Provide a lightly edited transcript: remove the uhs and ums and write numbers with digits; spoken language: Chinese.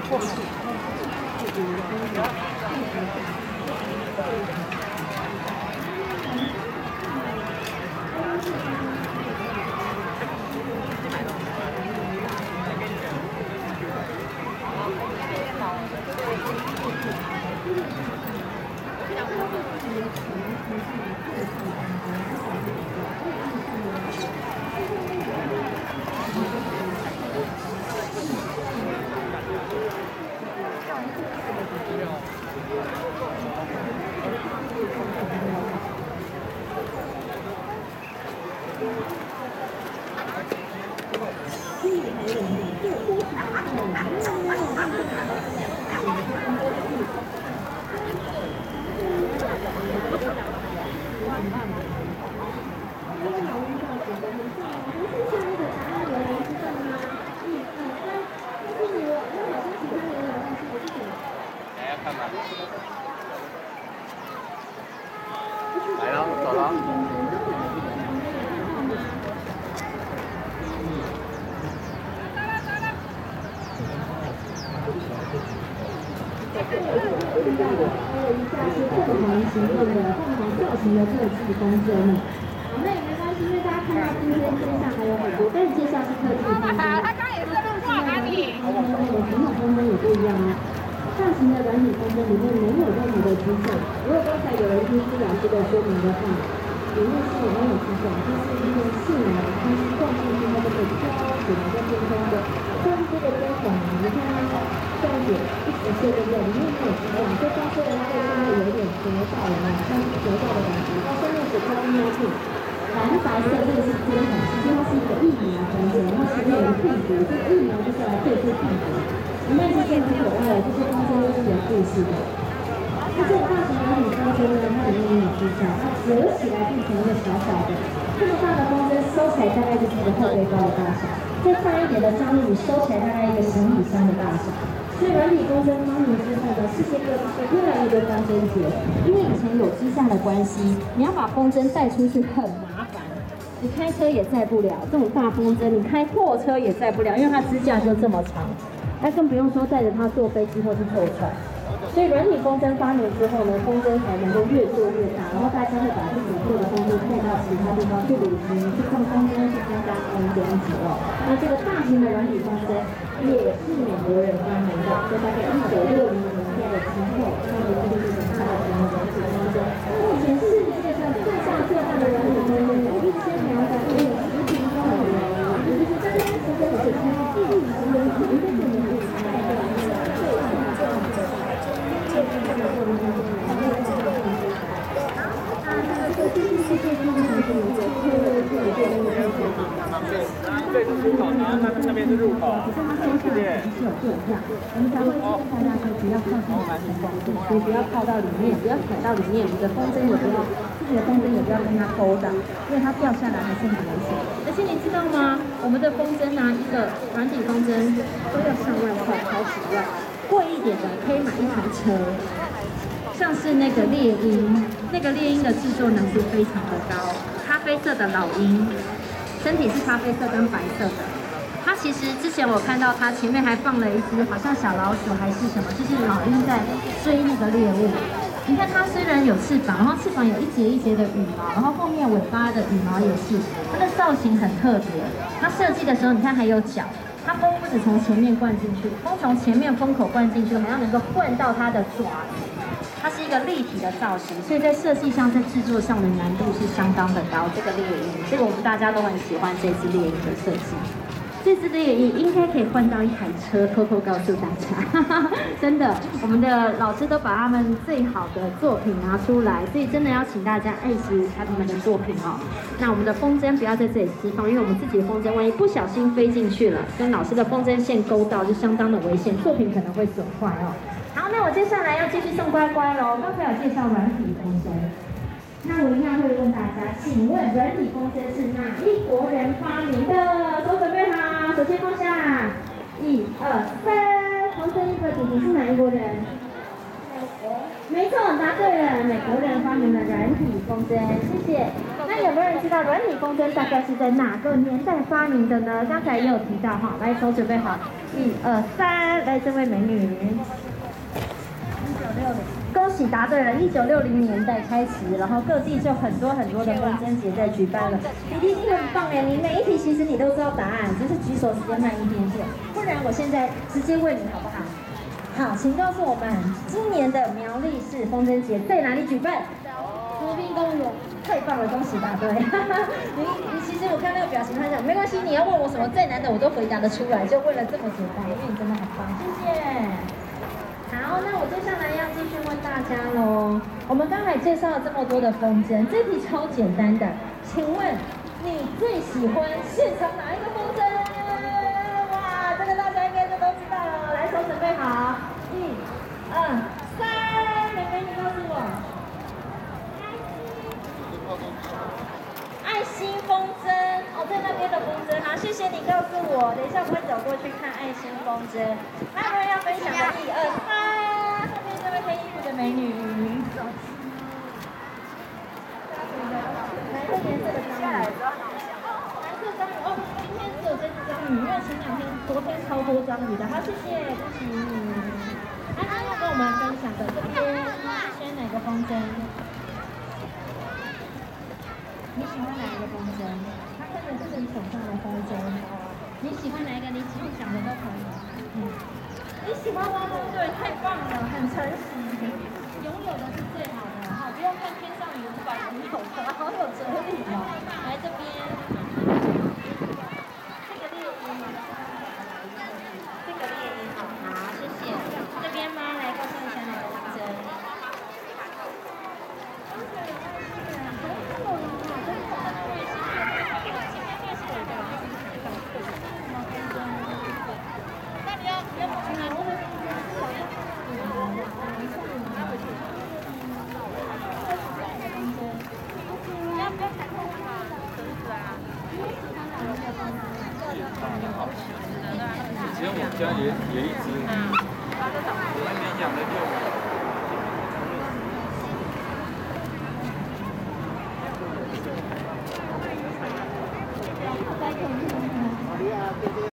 来了，走了。 形状的凤凰造型的特技风筝。那也没关系，因为大家看到今天身上还有很多，但是介绍是特技风筝。 他刚也是录错哪里？ 传统风筝也不一样哦。大型的软体风筝里面没有任何的支架。如果刚才有人听苏老师的说明的话，里面是没有支架，就是一个细毛，它是放进去它就可以飘起来在天空的。像这个针孔，你看它这样子一直射对不对？里面没有支架，所以发射的它会稍微有一点折到了嘛，像折到的感觉。它上面只靠一面镜。蓝白色这个是针孔，其实它是一个疫苗风筝，然后前面有一个病毒，这个疫苗就是来对付病毒。里面是很可爱的，这些风筝都是有故事的。那这个大型的女风筝呢，它里面没有支架，它折起来变成一个小小的，这么大的风筝收起来大概就是一个后背包的大小，再大一点的张力，你收起来大概一个行李箱的大小。所以软体风筝发明之后呢，世界各地就越来越多风筝节，因为以前有支架的关系，你要把风筝带出去很麻烦。你开车也载不了，这种大风筝，你开货车也载不了，因为它支架就这么长。那更不用说带着它坐飞机或是坐船。所以软体风筝发明之后呢，风筝才能够越做越大，然后大家会把自己做的风筝带到其他地方去旅行，去看风筝，去参加风筝节哦。那这个大型的软体风筝也是美国人发明的，在大概1960年代的时候，他们就是它的软体风筝。目前世界上最大的软体风筝有1250平方米哦，也就是这边风筝是开第一名的一个最能够采的这是出口，然后那边是入口。 可是它收下来还是有对价，我们才会建议大家说不要靠近风筝，所以不要靠到里面，不要踩到里面，你的风筝也不要，自己的风筝也不要跟它勾到，因为它掉下来还是很危险。而且你知道吗？我们的风筝啊，一个软体风筝都要上万块，好几万。贵一点的可以买一台车。像是那个猎鹰，那个猎鹰的制作难度非常的高，咖啡色的老鹰，身体是咖啡色跟白色的。它其实之前我看到它前面还放了一只好像小老鼠还是什么，就是老鹰在追那个猎物。你看它虽然有翅膀，然后翅膀有一节一节的羽毛，然后后面尾巴的羽毛也是，它的造型很特别。它设计的时候，你看还有脚。它风不止从前面灌进去，风从前面风口灌进去，好像能够灌到它的爪子。它是一个立体的造型，所以在设计上、在制作上的难度是相当的高。这个猎鹰，这个我们大家都很喜欢这只猎鹰的设计。这只猎鹰应该可以换到一台车，偷偷告诉大家，真的，我们的老师都把他们最好的作品拿出来，所以真的要请大家爱惜他们的作品哦。那我们的风筝不要在这里释放，因为我们自己的风筝万一不小心飞进去了，跟老师的风筝线勾到，就相当的危险，作品可能会损坏哦。好，那我接下来要继续送乖乖喽。刚才有介绍软体风筝，那我一样会问大家，请问软体风筝是哪一国人发明的？手准备好，手先放下。1、2、3，黄色衣服的姐姐是哪一国人？美国。没错，答对了，美国人发明了软体风筝，谢谢。那有有没有人知道软体风筝大概是在哪个年代发明的呢？刚才也有提到哈，来手准备好，1、2、3，来这位美女。恭喜答对了！1960年代开始，然后各地就很多的风筝节在举办了。你提醒很棒哎，你每一题其实你都知道答案，只是举手时间慢一点点。不然我现在直接问你好不好？好，请告诉我们，今年的苗栗市风筝节在哪里举办？河滨公园。太棒了，恭喜答对！你其实我看那个表情，他讲没关系，你要问我什么再难的我都回答得出来，就为了这么简单，因为你真的很棒，谢谢。好，那我接下来要继续问大家喽。我们刚才介绍了这么多的风筝，这题超简单的，请问你最喜欢现场哪一个风筝？哇，这个大家应该就都知道了。来，手准备好，1、2、3，妹妹你告诉我。爱心风筝哦，在那边的风筝，好，谢谢你告诉我。等一下我会走过去看爱心风筝。还有没有要分享的？1、2、3，后面这位黑衣服的美女。哪个颜色的章鱼？蓝色章鱼哦，今天只有这只章鱼，因为昨天超多章鱼的。好，谢谢，恭喜你。安安要跟我们分享的这边，选哪个风筝？你喜欢哪一个风筝？它看着就是你手上的风筝。你喜欢哪一个？你自己想的都可以。你喜欢汪汪队，太棒了，很诚实。拥有的是最好的，哈，不用看天上有500拥有的，好有哲理哦。来这边，这个猎鹰，这个猎鹰，好，谢谢。这边吗？来告诉一下哪个风筝？ 以前我们家也一只，那边养的就。